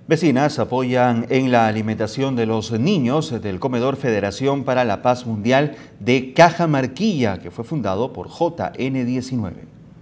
Vecinas apoyan en la alimentación de los niños del comedor Federación para la Paz Mundial de Cajamarquilla, que fue fundado por JN19.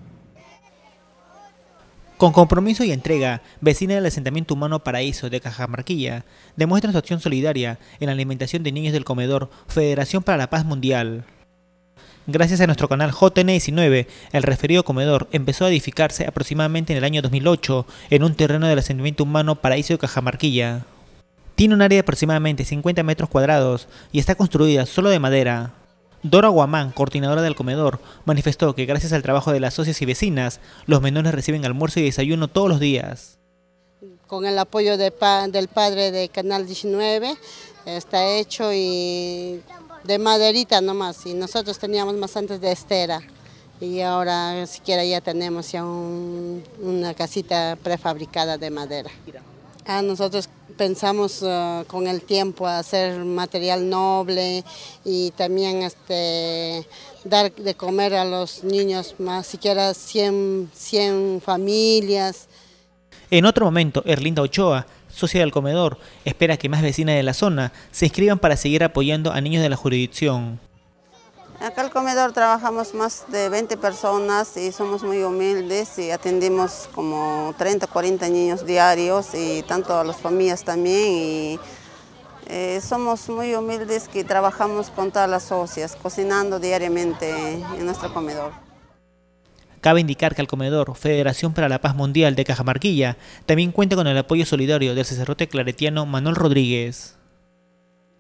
Con compromiso y entrega, vecinas del asentamiento humano Paraíso de Cajamarquilla demuestran su acción solidaria en la alimentación de niños del comedor Federación para la Paz Mundial. Gracias a nuestro canal JN19, el referido comedor empezó a edificarse aproximadamente en el año 2008 en un terreno del asentamiento humano Paraíso de Cajamarquilla. Tiene un área de aproximadamente 50 metros cuadrados y está construida solo de madera. Dora Guamán, coordinadora del comedor, manifestó que gracias al trabajo de las socias y vecinas, los menores reciben almuerzo y desayuno todos los días. Con el apoyo del padre de Canal 19 está hecho y de maderita nomás, y nosotros teníamos más antes de estera y ahora siquiera ya tenemos ya una casita prefabricada de madera. Nosotros pensamos con el tiempo hacer material noble y también dar de comer a los niños más, siquiera 100 familias. En otro momento, Erlinda Ochoa, socia del comedor, espera que más vecinas de la zona se inscriban para seguir apoyando a niños de la jurisdicción. Acá en el comedor trabajamos más de 20 personas y somos muy humildes y atendemos como 30, 40 niños diarios y tanto a las familias también. Y somos muy humildes que trabajamos con todas las socias, cocinando diariamente en nuestro comedor. Cabe indicar que el comedor Federación para la Paz Mundial de Cajamarquilla también cuenta con el apoyo solidario del sacerdote claretiano Manuel Rodríguez.